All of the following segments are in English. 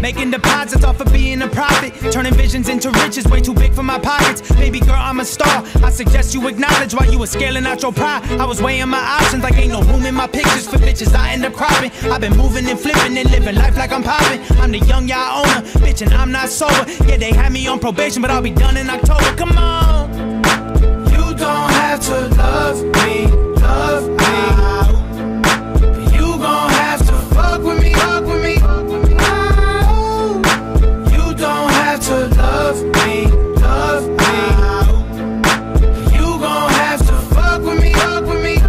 Making deposits off of being a prophet, turning visions into riches, way too big for my pockets. Baby girl, I'm a star. I suggest you acknowledge while you were scaling out your pride. I was weighing my options like ain't no room in my pictures for bitches. I end up cropping. I've been moving and flipping and living life like I'm popping. I'm the young y'all owner, bitch, and I'm not sober. Yeah, they had me on probation, but I'll be done in October. Come on. You don't have to love me, love me. But you gon' have to fuck with me, fuck with me. You don't have to love me, love me. You gon' have to fuck with me, fuck with me.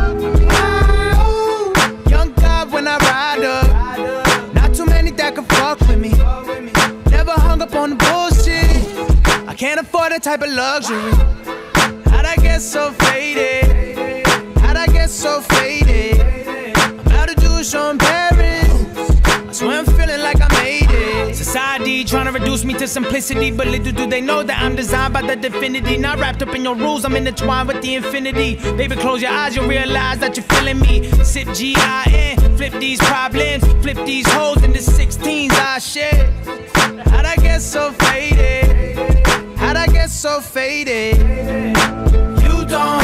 Young God when I ride up, not too many that can fuck with me. Never hung up on the bullshit. I can't afford that type of luxury. How'd I get so faded? How'd I get so faded? I'm about to do a show in Paris. I swear I'm feeling like I made it. Society trying to reduce me to simplicity, but little do they know that I'm designed by the divinity. Not wrapped up in your rules, I'm intertwined with the infinity. Baby, close your eyes, you'll realize that you're feeling me. Sip G-I-N, flip these problems, flip these hoes into 16s, I share. How'd I get so faded? How'd I get so faded? You don't